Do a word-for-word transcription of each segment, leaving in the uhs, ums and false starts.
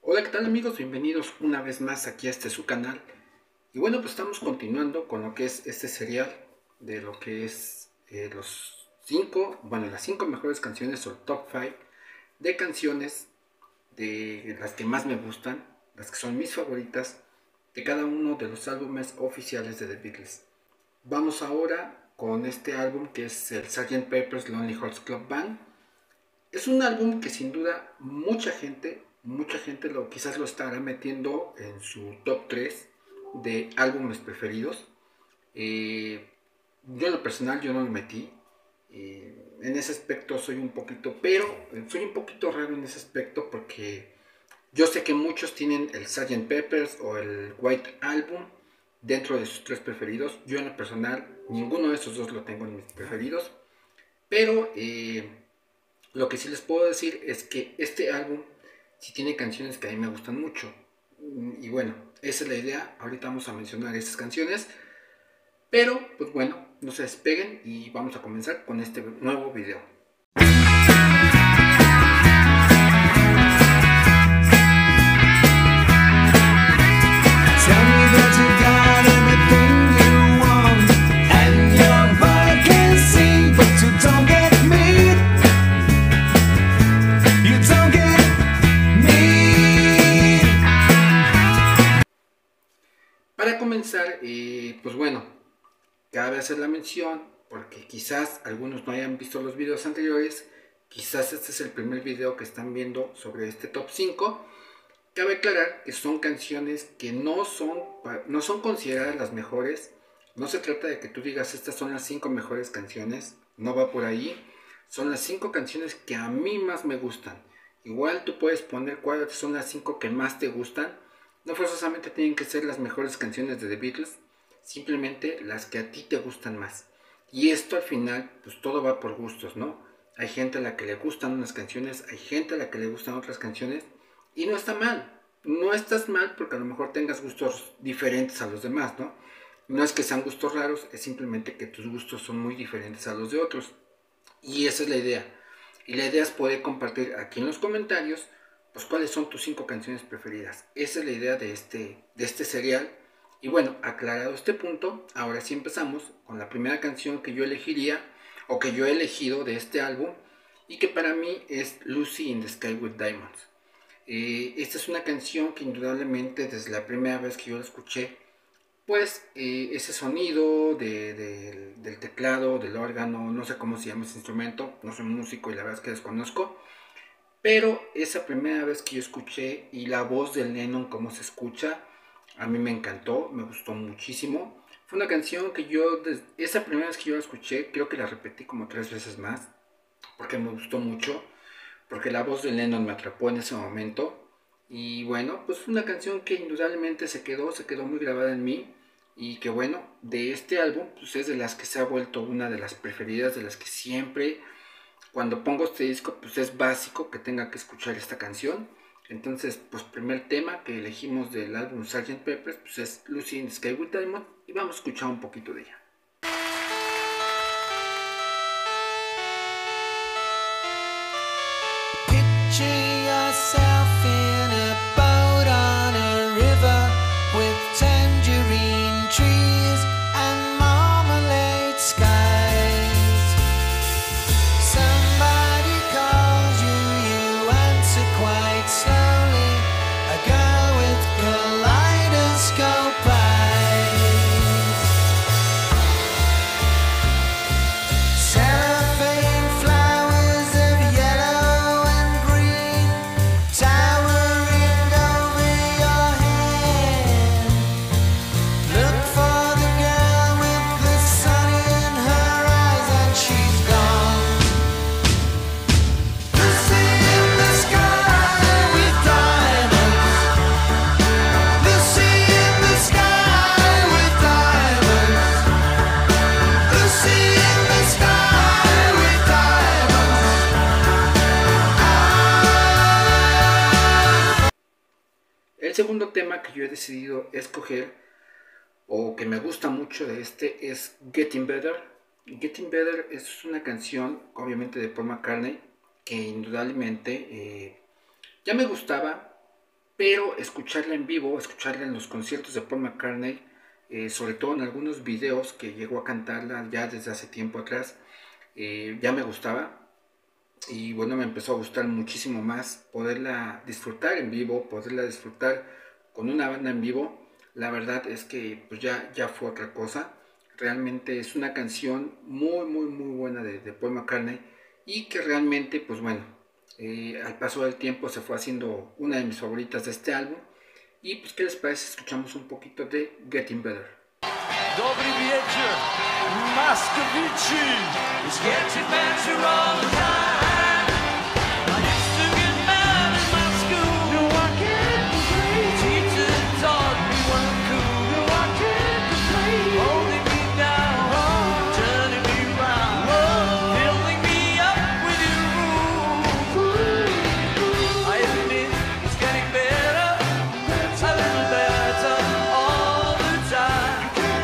Hola, ¿qué tal amigos? Bienvenidos una vez más aquí a este su canal. Y bueno, pues estamos continuando con lo que es este serial de lo que es eh, los cinco, bueno, las cinco mejores canciones o el top cinco de canciones de las que más me gustan, las que son mis favoritas de cada uno de los álbumes oficiales de The Beatles. Vamos ahora con este álbum que es el sergeant Pepper's Lonely Hearts Club Band. Es un álbum que sin duda mucha gente, mucha gente lo, quizás lo estará metiendo en su top tres de álbumes preferidos. Eh, yo en lo personal yo no lo metí. Eh, en ese aspecto soy un poquito, pero soy un poquito raro en ese aspecto porque yo sé que muchos tienen el sergeant Pepper's o el White Album dentro de sus tres preferidos. Yo en lo personal ninguno de esos dos lo tengo en mis preferidos, pero eh, lo que sí les puedo decir es que este álbum sí tiene canciones que a mí me gustan mucho. Y bueno, esa es la idea. Ahorita vamos a mencionar esas canciones. Pero, pues bueno, no se despeguen y vamos a comenzar con este nuevo video. Para comenzar, eh, pues bueno, cabe hacer la mención, porque quizás algunos no hayan visto los videos anteriores, quizás este es el primer video que están viendo sobre este top cinco. Cabe aclarar que son canciones que no son, no son consideradas las mejores. No se trata de que tú digas estas son las cinco mejores canciones, no va por ahí. Son las cinco canciones que a mí más me gustan. Igual tú puedes poner cuáles son las cinco que más te gustan. No forzosamente tienen que ser las mejores canciones de The Beatles, simplemente las que a ti te gustan más. Y esto al final, pues todo va por gustos, ¿no? Hay gente a la que le gustan unas canciones, hay gente a la que le gustan otras canciones, y no está mal. No estás mal porque a lo mejor tengas gustos diferentes a los demás, ¿no? No es que sean gustos raros, es simplemente que tus gustos son muy diferentes a los de otros. Y esa es la idea. Y la idea es poder compartir aquí en los comentarios pues cuáles son tus cinco canciones preferidas. Esa es la idea de este, de este serial. Y bueno, aclarado este punto, ahora sí empezamos con la primera canción que yo elegiría o que yo he elegido de este álbum y que para mí es Lucy in the Sky with Diamonds. Eh, esta es una canción que indudablemente desde la primera vez que yo la escuché, pues eh, ese sonido de, de, del teclado, del órgano, no sé cómo se llama ese instrumento, no soy músico y la verdad es que desconozco. Pero esa primera vez que yo escuché y la voz de Lennon como se escucha, a mí me encantó, me gustó muchísimo. Fue una canción que yo, esa primera vez que yo la escuché, creo que la repetí como tres veces más, porque me gustó mucho, porque la voz de Lennon me atrapó en ese momento. Y bueno, pues fue una canción que indudablemente se quedó, se quedó muy grabada en mí. Y que bueno, de este álbum, pues es de las que se ha vuelto una de las preferidas, de las que siempre... Cuando pongo este disco, pues es básico que tenga que escuchar esta canción. Entonces, pues primer tema que elegimos del álbum sergeant Pepper's, pues es Lucy in the Sky with Diamonds, y vamos a escuchar un poquito de ella. Picture yourself in a boat on a river with tangerine trees and marmalade skies. El segundo tema que yo he decidido escoger, o que me gusta mucho de este, es Getting Better. Getting Better es una canción, obviamente, de Paul McCartney, que indudablemente eh, ya me gustaba, pero escucharla en vivo, escucharla en los conciertos de Paul McCartney, eh, sobre todo en algunos videos que llegó a cantarla ya desde hace tiempo atrás, eh, ya me gustaba. Y bueno, me empezó a gustar muchísimo más poderla disfrutar en vivo, poderla disfrutar con una banda en vivo. La verdad es que pues ya, ya fue otra cosa. Realmente es una canción muy, muy, muy buena de, de Paul McCartney y que realmente, pues bueno, eh, al paso del tiempo se fue haciendo una de mis favoritas de este álbum. Y pues, ¿qué les parece? Escuchamos un poquito de Getting Better. Dobry wieczór, Moskowicz is getting better all the time. I used to get mad in my school. No, I can't complain. Teacher taught me one cool. No, I can't complain. Holding me down, oh, turning me round, oh, filling me up with your rules. I admit it's getting better, a little better all the time.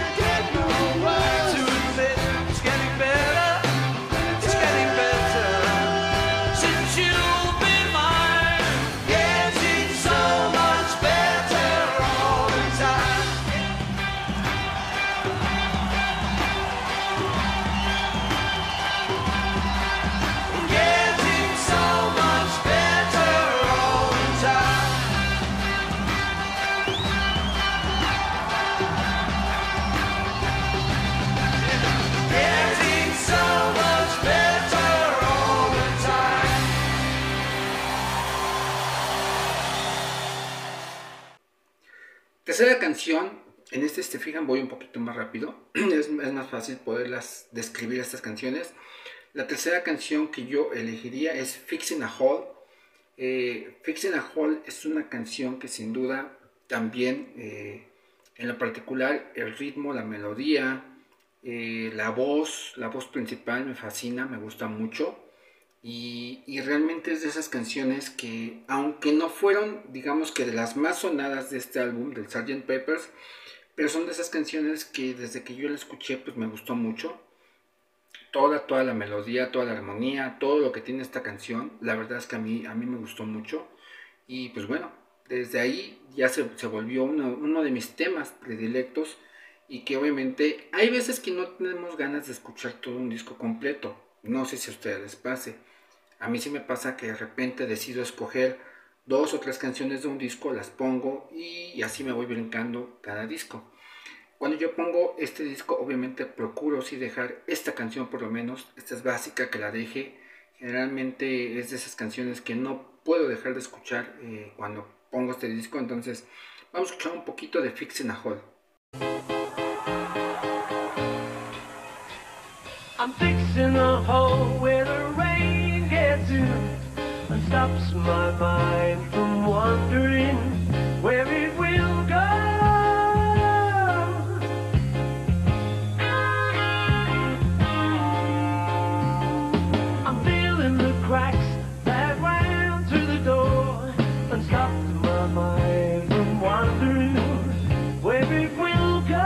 Tercera canción, en este, si te fijan, voy un poquito más rápido, es, es más fácil poderlas describir estas canciones. La tercera canción que yo elegiría es Fixing a Hole. Eh, Fixing a Hole es una canción que sin duda también, eh, en lo particular, el ritmo, la melodía, eh, la voz, la voz principal me fascina, me gusta mucho. Y, y realmente es de esas canciones que, aunque no fueron, digamos que de las más sonadas de este álbum, del sergeant Pepper's, pero son de esas canciones que desde que yo la escuché, pues me gustó mucho. Toda, toda la melodía, toda la armonía, todo lo que tiene esta canción, la verdad es que a mí, a mí me gustó mucho. Y pues bueno, desde ahí ya se, se volvió uno, uno de mis temas predilectos. Y que obviamente hay veces que no tenemos ganas de escuchar todo un disco completo. No sé si a ustedes les pase. A mí sí me pasa que de repente decido escoger dos o tres canciones de un disco, las pongo y así me voy brincando cada disco. Cuando yo pongo este disco, obviamente procuro sí dejar esta canción por lo menos. Esta es básica, que la deje. Generalmente es de esas canciones que no puedo dejar de escuchar eh, cuando pongo este disco. Entonces vamos a escuchar un poquito de Fixing a Hole. I'm fixing a hole where the rain gets in and stops my mind from wandering where it will go. I'm feeling the cracks that ran through the door and stopped my mind from wandering where it will go.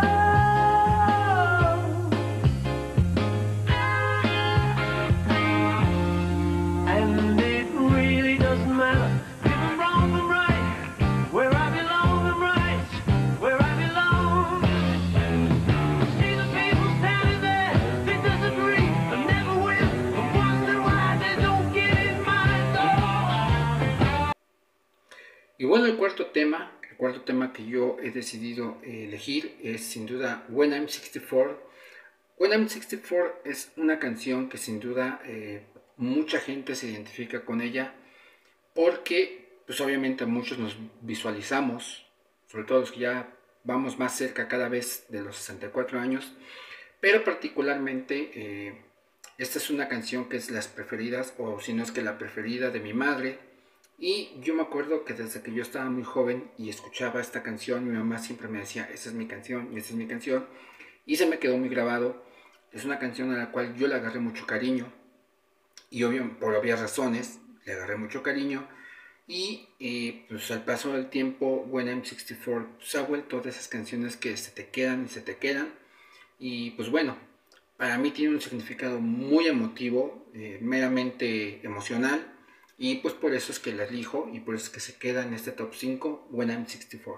Y bueno, el cuarto tema, el cuarto tema que yo he decidido eh, elegir es sin duda When I'm sixty-four. When I'm sixty-four es una canción que sin duda eh, mucha gente se identifica con ella porque pues obviamente muchos nos visualizamos, sobre todo los que ya vamos más cerca cada vez de los sesenta y cuatro años, pero particularmente eh, esta es una canción que es las preferidas, o si no es que la preferida de mi madre. Y yo me acuerdo que desde que yo estaba muy joven y escuchaba esta canción, mi mamá siempre me decía, esa es mi canción, y esa es mi canción, y se me quedó muy grabado. Es una canción a la cual yo le agarré mucho cariño, y obvio, por obvias razones, le agarré mucho cariño, y eh, pues al paso del tiempo, When I'm sixty-four se ha vuelto de esas canciones que se te quedan y se te quedan, y pues bueno, para mí tiene un significado muy emotivo, eh, meramente emocional. Y pues por eso es que la elijo y por eso es que se queda en este top cinco, When I'm sixty-four.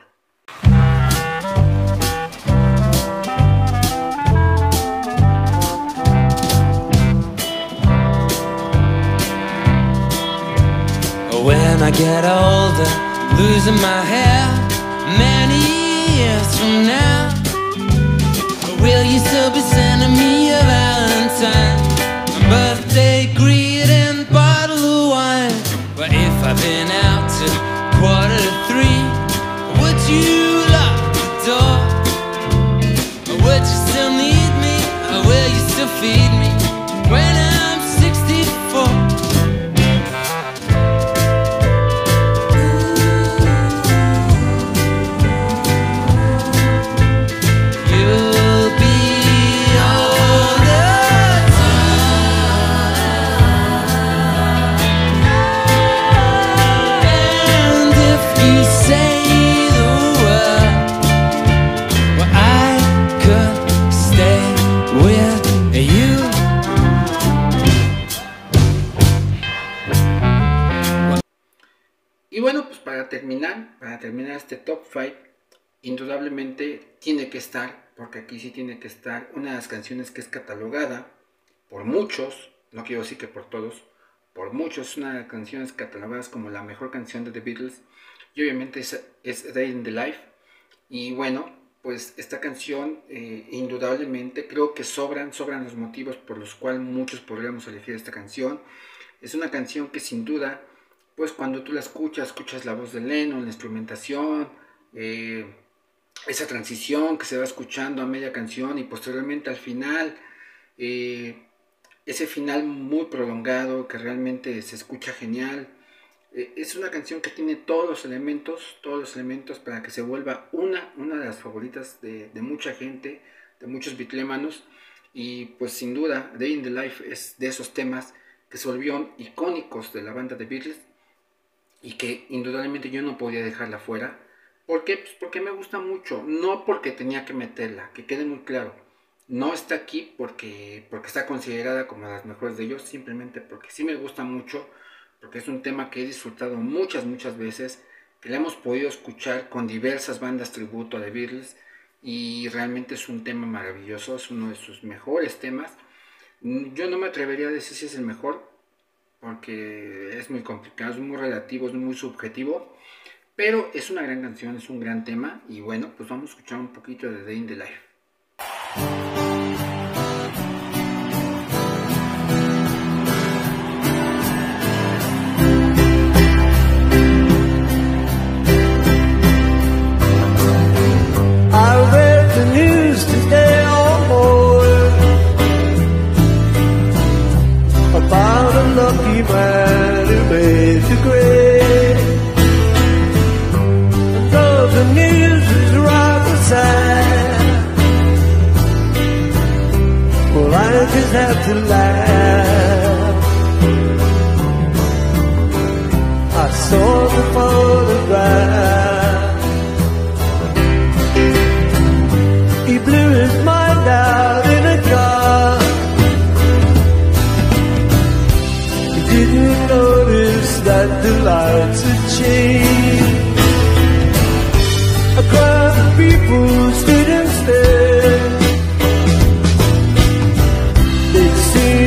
When I get older, losing my hair, many years from now, will you still be sending me a Valentine, a birthday greet and bottle of wine? Well, if I've been out till quarter to three, would you lock the door? Or would you still need me? Or will you still feed me when I'm sixty-four? Y bueno, pues para terminar, para terminar este top cinco, indudablemente tiene que estar, porque aquí sí tiene que estar, una de las canciones que es catalogada por muchos, no quiero decir que por todos, por muchos, una de las canciones catalogadas como la mejor canción de The Beatles, y obviamente es, es Day in the Life. Y bueno, pues esta canción, eh, indudablemente, creo que sobran, sobran los motivos por los cuales muchos podríamos elegir esta canción. Es una canción que sin duda, pues cuando tú la escuchas, escuchas la voz de Lennon, la instrumentación, eh, esa transición que se va escuchando a media canción y posteriormente al final, eh, ese final muy prolongado que realmente se escucha genial. Eh, es una canción que tiene todos los elementos, todos los elementos para que se vuelva una, una de las favoritas de, de mucha gente, de muchos bitlémanos. Y pues sin duda, Day in the Life es de esos temas que se volvieron icónicos de la banda de Beatles y que indudablemente yo no podía dejarla fuera. ¿Por qué? Pues porque me gusta mucho, no porque tenía que meterla, que quede muy claro. No está aquí porque, porque está considerada como las mejores de ellos, simplemente porque sí me gusta mucho, porque es un tema que he disfrutado muchas, muchas veces, que le hemos podido escuchar con diversas bandas tributo de Beatles y realmente es un tema maravilloso, es uno de sus mejores temas. Yo no me atrevería a decir si es el mejor, porque es muy complicado, es muy relativo, es muy subjetivo, pero es una gran canción, es un gran tema. Y bueno, pues vamos a escuchar un poquito de Day in the Life. I read the news today on board about a lucky man who made the grade. And though the news was rather sad, well, I just had to laugh. I saw the photograph. He blew his mind out in a car. He didn't notice that the lights had changed. A crowd of people stood and stared. They'd seen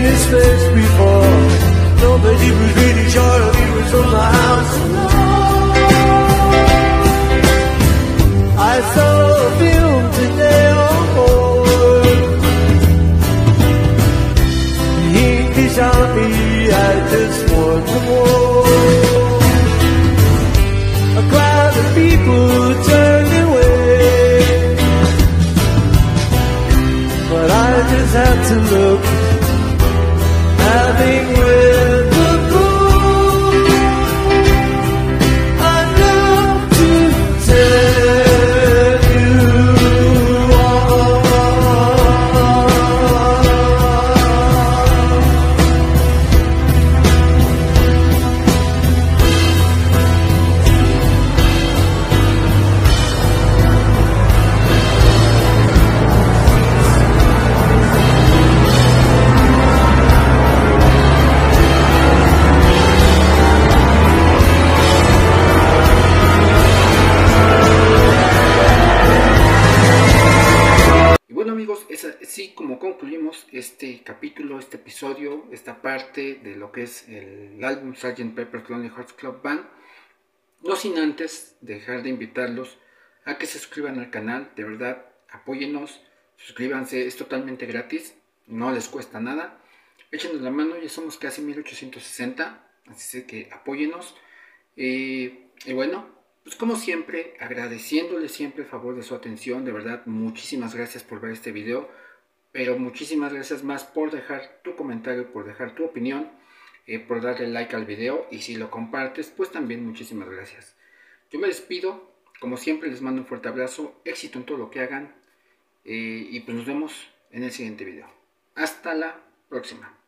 así como concluimos este capítulo, este episodio, esta parte de lo que es el álbum sergeant Pepper's Lonely Hearts Club Band. No sin antes dejar de invitarlos a que se suscriban al canal, de verdad, apóyennos, suscríbanse, es totalmente gratis, no les cuesta nada. Échenos la mano, ya somos casi mil ochocientos sesenta, así que apóyennos. Eh, y bueno, pues como siempre, agradeciéndoles siempre el favor de su atención, de verdad, muchísimas gracias por ver este video, pero muchísimas gracias más por dejar tu comentario, por dejar tu opinión, eh, por darle like al video, y si lo compartes, pues también muchísimas gracias. Yo me despido, como siempre les mando un fuerte abrazo, éxito en todo lo que hagan, eh, y pues nos vemos en el siguiente video. Hasta la próxima.